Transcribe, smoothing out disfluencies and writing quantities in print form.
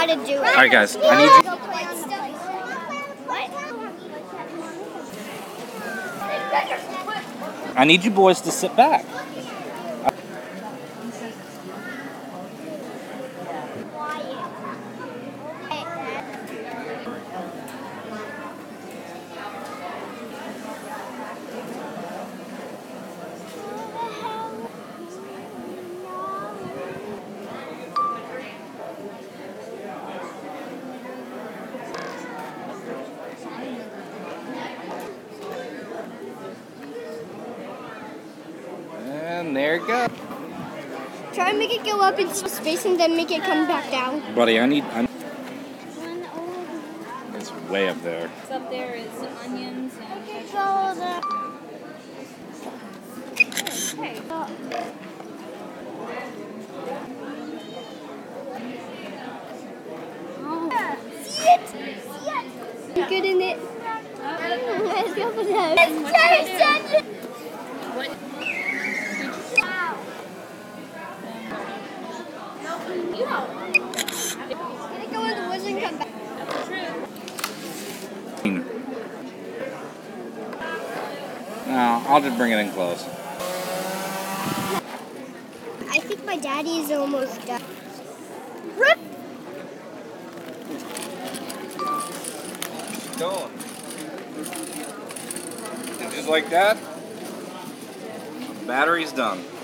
how to do it. All right, guys. I need you boys to sit back. And there it goes. Try and make it go up in space and then make it come back down. Buddy, it's way up there. What's up there is onions and See it? You're good in it. Let's go for that. It's Jason! Gonna go in the woods and come back. No, I'll just bring it in close. I think my daddy is almost done. Going. And just like that, battery's done.